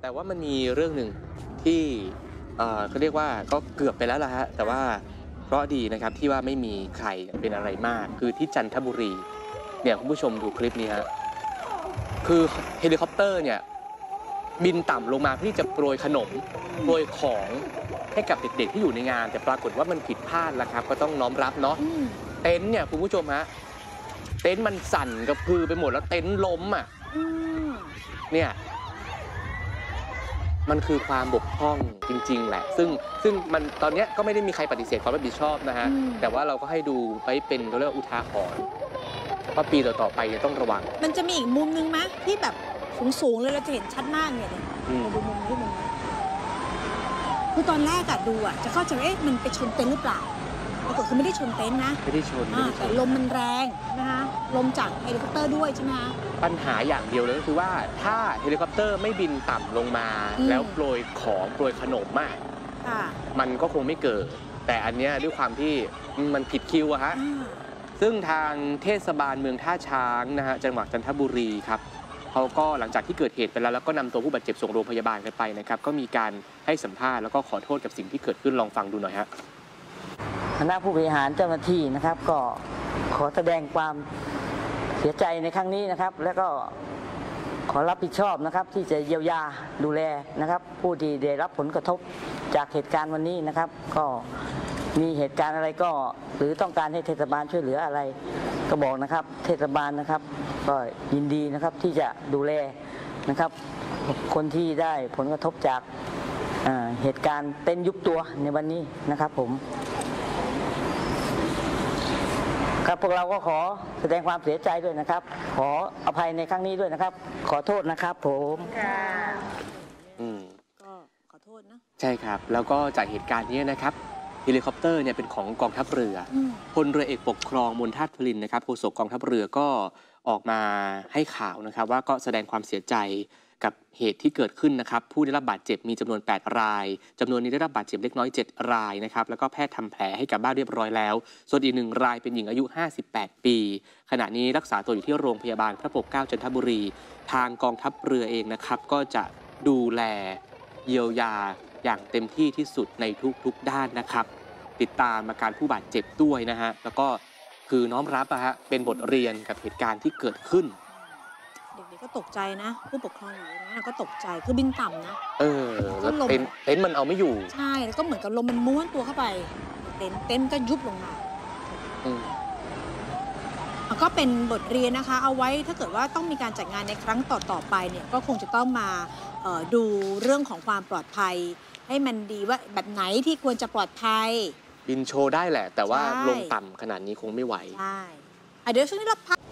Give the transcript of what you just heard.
แต่ว่ามันมีเรื่องหนึ่งที่เขาเรียกว่าก็เกือบไปแล้วล่ะฮะแต่ว่าเพราะดีนะครับที่ว่าไม่มีใครเป็นอะไรมากคือที่จันทบุรีเนี่ยคุณผู้ชมดูคลิปนี้ฮะคือเฮลิคอปเตอร์เนี่ยบินต่ำลงมาเพื่อที่จะโปรยขนมโปรยของให้กับเด็กๆที่อยู่ในงานแต่ปรากฏว่ามันผิดพลาดแล้วครับก็ต้องน้อมรับเนาะเต็นท์เนี่ยคุณผู้ชมฮะเต็นท์มันสั่นกระพือไปหมดแล้วเต็นท์ล้มอ่ะเนี่ยมันคือความบกพร่องจริงๆแหละซึ่งมันตอนนี้ก็ไม่ได้มีใครปฏิเสธความรับผิดชอบนะฮะแต่ว่าเราก็ให้ดูไปเป็นเรื่องอุทาหรณ์ว่าปีต่อๆไปเนี่ยต้องระวังมันจะมีอีกมุมนึงไหมที่แบบสูงๆเลยเราจะเห็นชัดมากเนี่ยเราดูมุมนี้คือตอนแรกอะดูอะจะเข้าใจว่ามันไปชนเต็นท์หรือเปล่าปรากฏคือไม่ได้ชนเต็นท์นะไม่ได้ชนแต่ลมมันแรงนะคะลมจากเฮลิคอปเตอร์ด้วยใช่ไหมคะปัญหาอย่างเดียวเลยก็คือว่าถ้าเฮลิคอปเตอร์ไม่บินต่ำลงมาแล้วโปรยของโปรยขนมมากมันก็คงไม่เกิดแต่อันนี้ด้วยความที่มันผิดคิวอะฮะซึ่งทางเทศบาลเมืองท่าช้างนะฮะจังหวัดจันทบุรีครับเขาก็หลังจากที่เกิดเหตุไปแล้วก็นำตัวผู้บาดเจ็บส่งโรงพยาบาลกันไปนะครับก็มีการให้สัมภาษณ์แล้วก็ขอโทษกับสิ่งที่เกิดขึ้นลองฟังดูหน่อยฮะคณะผู้บริหารเจ้าหน้าที่นะครับก็ขอแสดงความเสียใจในครั้งนี้นะครับและก็ขอรับผิดชอบนะครับที่จะเยียวยาดูแลนะครับผู้ที่ได้รับผลกระทบจากเหตุการณ์วันนี้นะครับก็มีเหตุการณ์อะไรก็หรือต้องการให้เทศบาลช่วยเหลืออะไรก็บอกนะครับเทศบาลนะครับก็ยินดีนะครับที่จะดูแลนะครับคนที่ได้ผลกระทบจากเหตุการณ์เต็นท์ยุบตัวในวันนี้นะครับผมครับพวกเราก็ขอแสดงความเสียใจด้วยนะครับขออภัยในครั้งนี้ด้วยนะครับขอโทษนะครับผมก็ขอโทษนะใช่ครับแล้วก็จากเหตุการณ์นี้นะครับเฮลิคอปเตอร์เนี่ยเป็นของกองทัพเรือพลเรือเอกปกครองมนทัศน์พลินนะครับโฆษกกองทัพเรือก็ออกมาให้ข่าวนะครับว่าก็แสดงความเสียใจกับเหตุที่เกิดขึ้นนะครับผู้ได้รับบาดเจ็บมีจำนวน8รายจำนวนนี้ได้รับบาดเจ็บเล็กน้อย7รายนะครับแล้วก็แพทย์ทำแผลให้กับบ้านเรียบร้อยแล้วส่วนอีก1รายเป็นหญิงอายุ58ปีขณะนี้รักษาตัวอยู่ที่โรงพยาบาลพระปกเกล้าจันทบุรีทางกองทัพเรือเองนะครับก็จะดูแลเยียวยาอย่างเต็มที่ที่สุดในทุกด้านนะครับติดตามอาการผู้บาดเจ็บด้วยนะฮะแล้วก็คือน้อมรับเป็นบทเรียนกับเหตุการณ์ที่เกิดขึ้นเด็กๆก็ตกใจนะผู้ปกครองอยู่นะก็ตกใจคือบินต่ำนะแล้วเต็นท์มันเอาไม่อยู่ใช่แล้วก็เหมือนกับลมมันม้วนตัวเข้าไปเต็นท์ก็ยุบลงมาก็เป็นบทเรียนนะคะเอาไว้ถ้าเกิดว่าต้องมีการจัดงานในครั้งต่อไปเนี่ยก็คงจะต้องมาดูเรื่องของความปลอดภัยให้มันดีว่าแบบไหนที่ควรจะปลอดภัยบินโชว์ได้แหละแต่ว่าลงต่ำขนาดนี้คงไม่ไหวใช่เดี๋ยวช่วงนี้เราพัก